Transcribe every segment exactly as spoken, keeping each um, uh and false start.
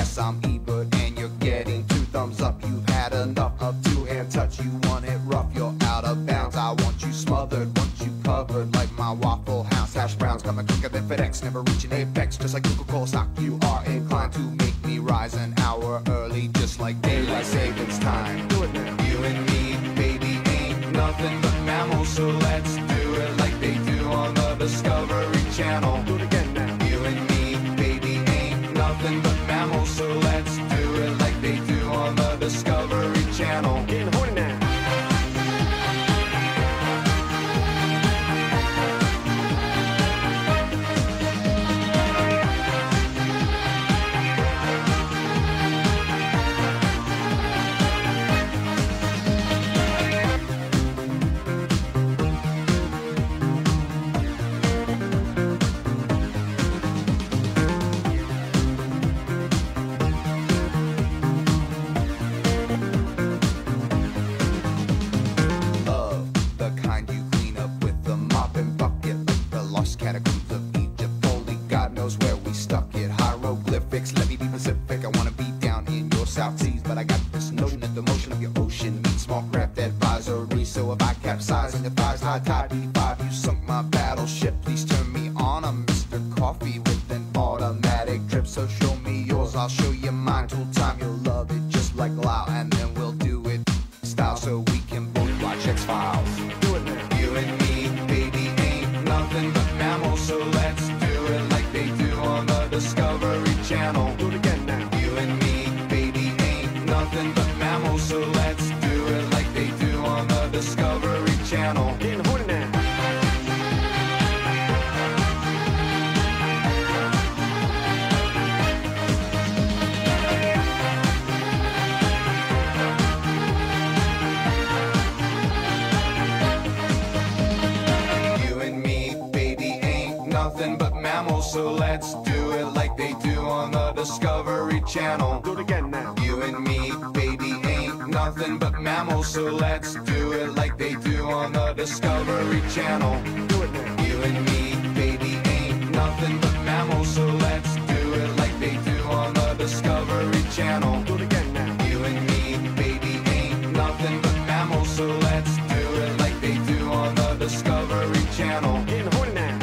Yes, I'm Ebert and you're getting two thumbs up. You've had enough of two-hand touch. You want it rough, you're out of bounds. I want you smothered, want you covered like my Waffle House hash browns. Coming quicker than FedEx, never reaching apex. Just like Coca-Cola stock, you are inclined to make me rise an hour early, just like daylight savings time. Do it now. You and me, baby, ain't nothing but mammals, so let's do it like they do on the Discovery Channel. Do it again now. You and me, baby, ain't nothing but mammals, so let's do it like they do on the Discovery Channel. Getting horny now. Catacombs of Egypt, only God knows where we stuck it. Hieroglyphics, let me be specific. I wanna be down in your South Seas, but I got this notion that the motion of your ocean meets small craft advisory. So if I capsize on your thighs, high tide B five, you sunk my battleship. Please turn me on. I'm Mister Coffee with an automatic drip. So show me yours, I'll show you mine. Tool time, you'll love it just like Lao, and then we'll do it style so we can both watch X-Files. Do it now. You and me, baby, ain't nothing but mammals, so let's do it like they do on the Discovery Channel. Do it again now. You and me, baby, ain't nothing but mammals, so let's do it like they do on the Discovery Channel. Getting horny now. Nothing but mammals, so let's do it like they do on the Discovery Channel. Do it again now. You and me, baby, ain't nothing but mammals, so let's do it like they do on the Discovery Channel. Do it now. You and me, baby, ain't nothing but mammals, so let's do it like they do on the Discovery Channel. Do it again now. You and me, baby, ain't nothing but mammals, so let's do it like they do on the Discovery Channel. Getting horny now.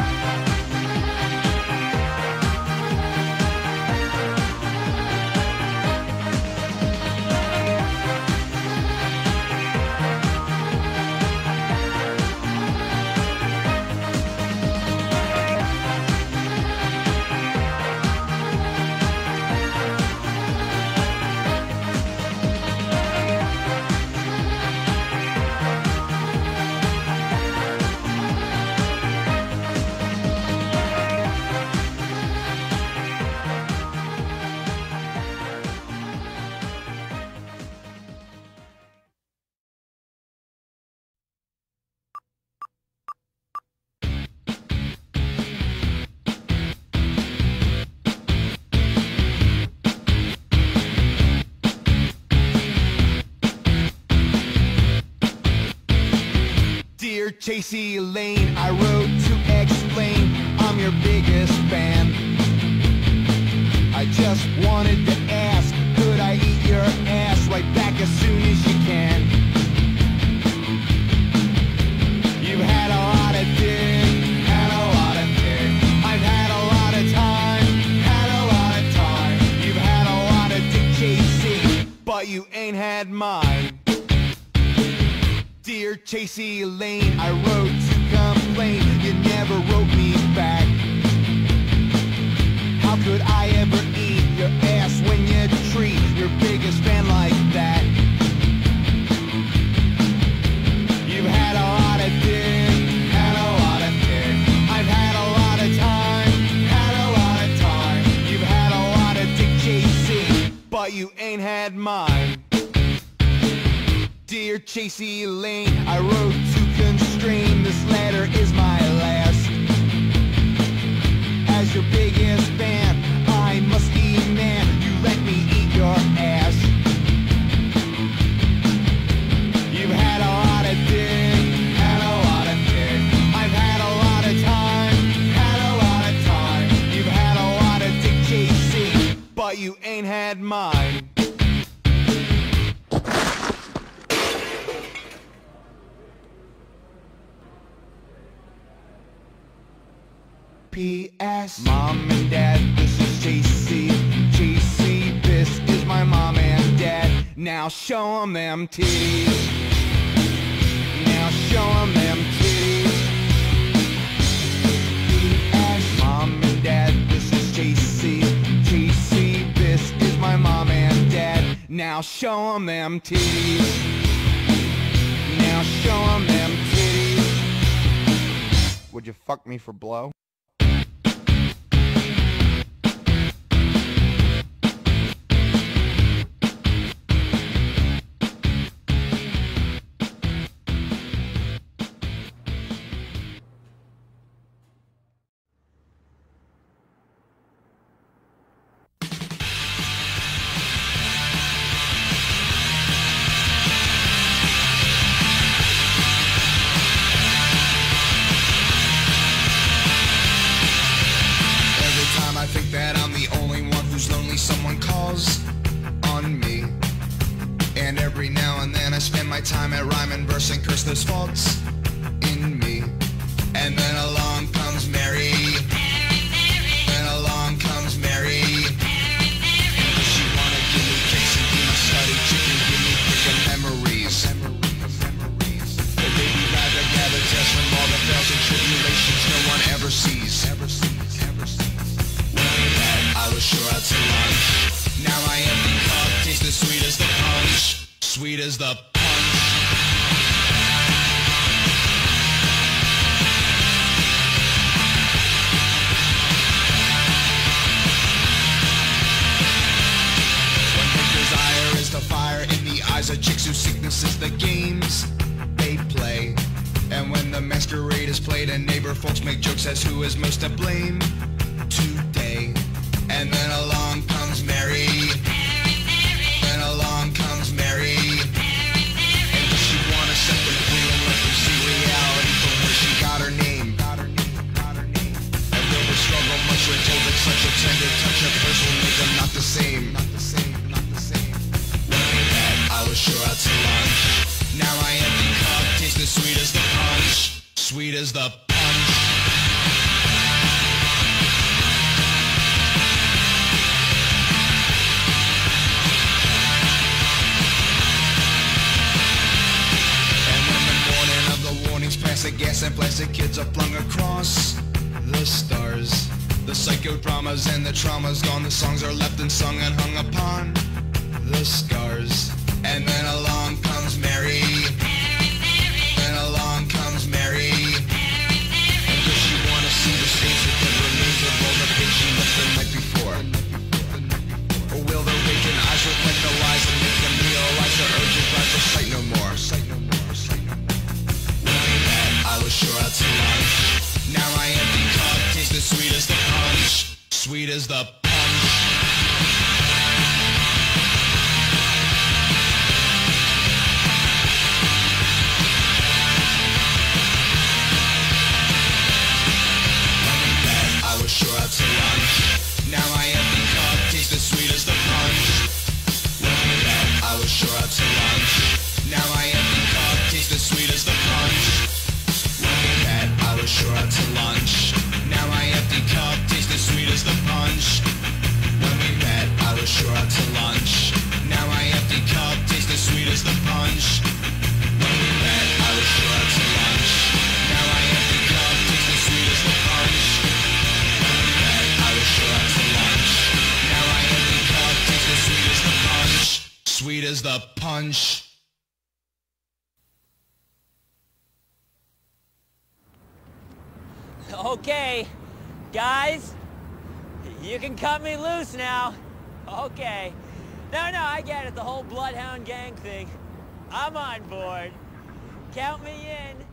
Dear Chasey Lane, I wrote to explain I'm your biggest fan. I just wanted to ask, could I eat your ass right back as soon as you can? You've had a lot of dick, had a lot of dick. I've had a lot of time, had a lot of time. You've had a lot of dick, Chasey, but you ain't had mine. Dear Chasey Lane, I wrote to complain, you never wrote me back. How could I ever eat your ass when you treat your biggest fan like that? You've had a lot of dick, had a lot of dick. I've had a lot of time, had a lot of time. You've had a lot of dick, Chasey, but you ain't had mine. Dear Chasey Lane, I wrote to constrain, this letter is my last. As your biggest fan, I must demand you let me eat your ass. You've had a lot of dick, had a lot of dick. I've had a lot of time, had a lot of time. You've had a lot of dick, Chasey, but you ain't had had mine. P S Mom and Dad, this is J C. J C, this is my mom and dad. Now show 'em them titties. Now show 'em them titties. P S Mom and Dad, this is J C. J C, this is my mom and dad. Now show 'em them titties. Now show 'em them titties. Would you fuck me for blow? Someone calls on me, and every now and then I spend my time at rhyme and verse and curse those faults in me. And then along comes Mary, then along comes Mary. And does she wanna give me kicks and be my slutty chicken, give me pickin' memories. The baby ride together just from all the fails and tribulations no one ever sees. I was sure out to lunch. Now my empty cup tastes as sweet as the punch. Sweet as the punch. When the desire is the fire in the eyes of chicks whose sickness is the games they play. And when the masquerade is played and neighbor folks make jokes as who is most to blame today. And then along comes Mary. Then along comes Mary. And does she want a separate queen and let them see reality from where she got her name? And will the struggle much we're told that such a tender touch of hers will make them not the same? I was sure out to lunch. Now my empty cup tastes as sweet as the punch. Sweet as the punch. The gas and plastic kids are flung across the stars. The psychodramas and the trauma's gone. The songs are left and sung and hung upon the scars. And then along comes Mary. Then along comes Mary. And does she want to see the stains that the remains of all the things she left the night before? Or will the vacant eyes reflect the lies and make them realize their urgent drive for sight no more? Sight no more. I was sure out to lunch. Now my empty cup tastes as sweet as the punch. Sweet as the punch. I was sure out to lunch. Now my empty cup tastes as sweet as the punch. I was sure out to lunch. Now my empty cup tastes as sweet as the punch. I was sure out to lunch. Now my empty cup tastes as sweet as the punch. When we met, I was sure out to lunch. Now my empty cup tastes as sweet as the punch. When we met, I was sure out to lunch. Now my empty cup tastes as sweet as the punch. When we met, I was sure out to lunch. Now my empty cup tastes as sweet as the punch. Sweet as the punch. Okay, guys, you can cut me loose now. Okay. No, no, I get it, the whole Bloodhound Gang thing. I'm on board. Count me in.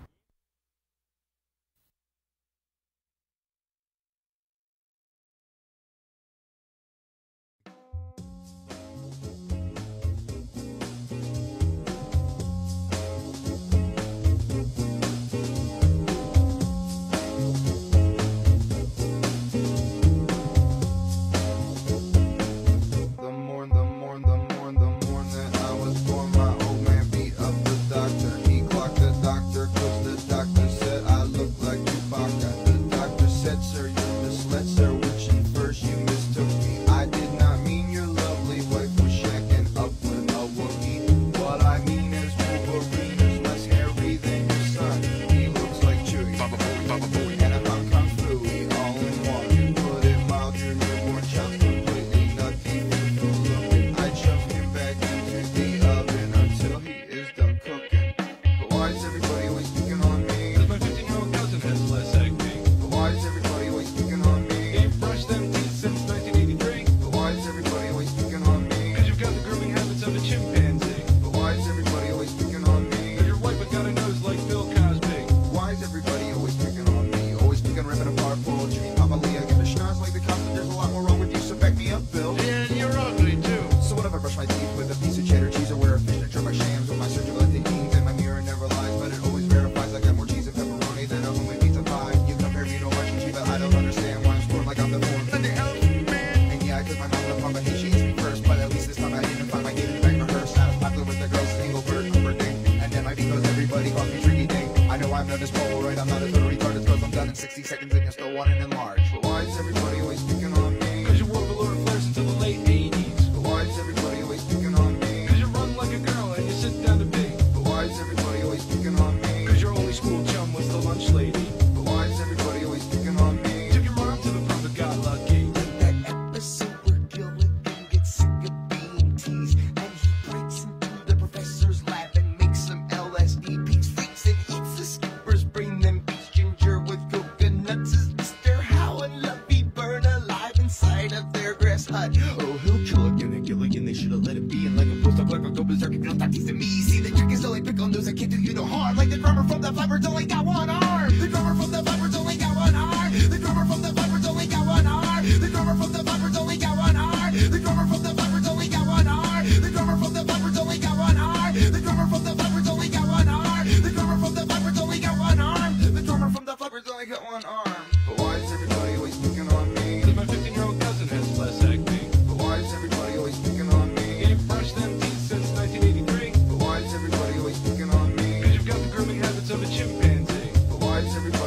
brush my teeth with a piece of cheddar cheese, or wear a signature my shams with my surgical techniques. And my mirror never lies, but it always verifies. I got more cheese and pepperoni than a homemade pizza pie. You compare me to much and cheap, but I don't understand why I'm scored like I'm the fourth. And yeah, cause my mom the papa hates she eats me first, but at least this time I didn't find my game back rehearsed. Not as popular with the girls, single bird, Cooper Ding. And then might because everybody calls me Tricky Ding. I know I'm not as Polaroid, I'm not as a retarded, cause I'm done in sixty seconds and you're still wanting enlarge. But why is everybody always picking on me? Cause you wore velour flares until the late eighties. But why is everybody always picking on me? Cause you run like a girl and you sit down to pee. But why is everybody always picking on me? Cause your only school chum was the lunch lady. But why is everybody always picking on me? Took your mom to the pub and got lucky. That episode where Gilligan gets sick of being teased, and he breaks into the professor's lab and makes some L S D peaks, freaks and eats the skippers, bring them beach ginger with coconuts. Is Mister Howe and Luffy burn alive inside of their grass hut? Oh, he'll kill again and Gilligan, they should have let it be. And like a postdoc, like a go berserk, if you'll not teasing me. See, the trick is only pick on those that can't do you no harm. Like the drummer from the Vipers only got one arm. The drummer from the Vipers only got one arm. The drummer from the Vipers only got one arm. The drummer from the Vipers only got one arm. The drummer from the Vipers only got one arm. The drummer from the Vipers only got one arm. The drummer from the Vipers only got one arm. The drummer from the Vipers only got one arm. The drummer from the Vipers only got one arm. But why is everybody always picking on me? Cause my fifteen year old cousin has less acne. But why is everybody always picking on me? Ain't brushed them teeth since nineteen eighty-three. But why is everybody always picking on me? Cause you've got the grooming habits of a chimpanzee. But why is everybody